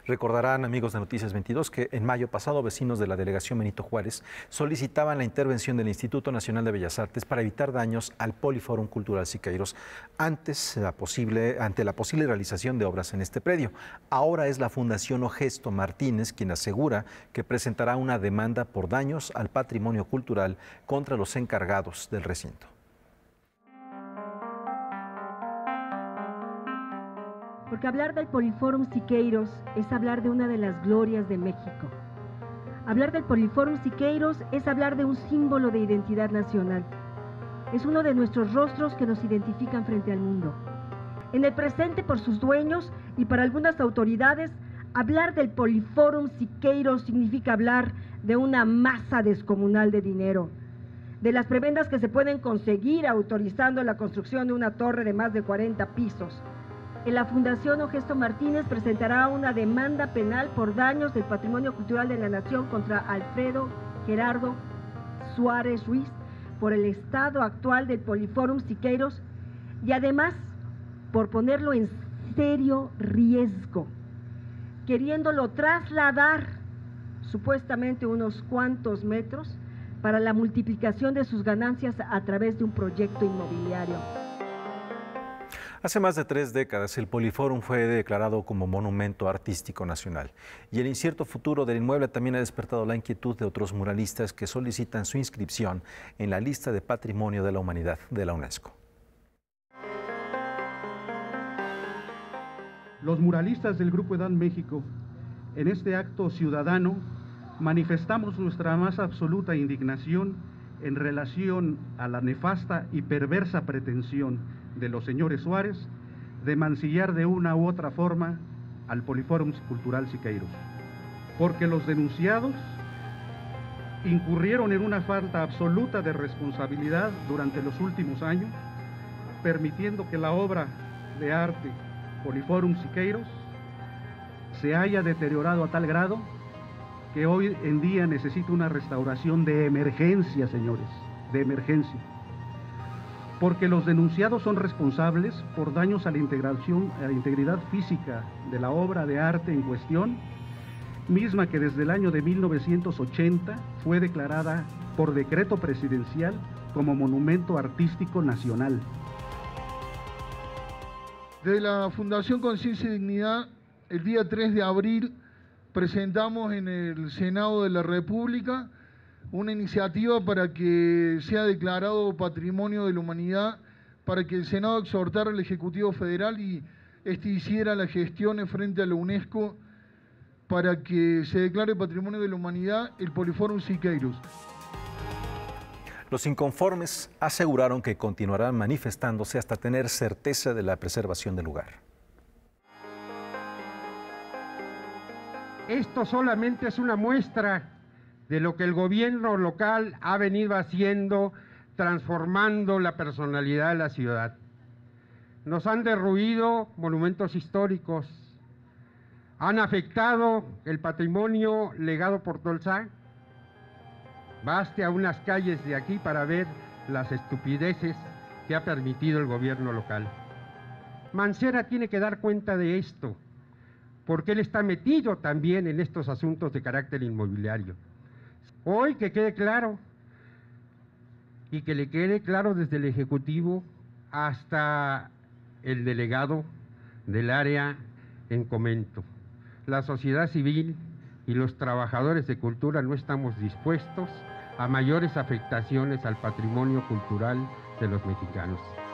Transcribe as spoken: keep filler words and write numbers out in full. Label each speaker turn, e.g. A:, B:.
A: Recordarán, amigos de Noticias veintidós, que en mayo pasado vecinos de la delegación Benito Juárez solicitaban la intervención del Instituto Nacional de Bellas Artes para evitar daños al Poliforum Cultural Siqueiros antes la posible, ante la posible realización de obras en este predio. Ahora es la Fundación Ogesto Martínez quien asegura que presentará una demanda por daños al patrimonio cultural contra los encargados del recinto.
B: Porque hablar del Poliforum Siqueiros es hablar de una de las glorias de México. Hablar del Poliforum Siqueiros es hablar de un símbolo de identidad nacional. Es uno de nuestros rostros que nos identifican frente al mundo. En el presente, por sus dueños y para algunas autoridades, hablar del Poliforum Siqueiros significa hablar de una masa descomunal de dinero, de las prebendas que se pueden conseguir autorizando la construcción de una torre de más de cuarenta pisos. En la Fundación Ogesto Martínez presentará una demanda penal por daños del patrimonio cultural de la nación contra Alfredo Gerardo Suárez Ruiz por el estado actual del Poliforum Siqueiros y además por ponerlo en serio riesgo, queriéndolo trasladar supuestamente unos cuantos metros para la multiplicación de sus ganancias a través de un proyecto inmobiliario.
A: Hace más de tres décadas el Poliforum fue declarado como Monumento Artístico Nacional y el incierto futuro del inmueble también ha despertado la inquietud de otros muralistas que solicitan su inscripción en la lista de Patrimonio de la Humanidad de la UNESCO.
C: Los muralistas del Grupo Edad México, en este acto ciudadano, manifestamos nuestra más absoluta indignación en relación a la nefasta y perversa pretensión de los señores Suárez de mancillar de una u otra forma al Poliforum Cultural Siqueiros, porque los denunciados incurrieron en una falta absoluta de responsabilidad durante los últimos años, permitiendo que la obra de arte Poliforum Siqueiros se haya deteriorado a tal grado que hoy en día necesita una restauración de emergencia, señores, de emergencia. Porque los denunciados son responsables por daños a la integración, a la integridad física de la obra de arte en cuestión, misma que desde el año de mil novecientos ochenta fue declarada por decreto presidencial como Monumento Artístico Nacional.
D: De la Fundación Conciencia y Dignidad, el día tres de abril presentamos en el Senado de la República una iniciativa para que sea declarado Patrimonio de la Humanidad, para que el Senado exhortara al Ejecutivo Federal y este hiciera las gestiones frente a la UNESCO para que se declare Patrimonio de la Humanidad el Poliforum Siqueiros.
A: Los inconformes aseguraron que continuarán manifestándose hasta tener certeza de la preservación del lugar.
E: Esto solamente es una muestra de lo que el gobierno local ha venido haciendo, transformando la personalidad de la ciudad. Nos han derruido monumentos históricos, han afectado el patrimonio legado por Tolsá. Baste a unas calles de aquí para ver las estupideces que ha permitido el gobierno local. Mancera tiene que dar cuenta de esto, porque él está metido también en estos asuntos de carácter inmobiliario. Hoy que quede claro, y que le quede claro desde el Ejecutivo hasta el delegado del área en Comento. La sociedad civil y los trabajadores de cultura no estamos dispuestos a mayores afectaciones al patrimonio cultural de los mexicanos.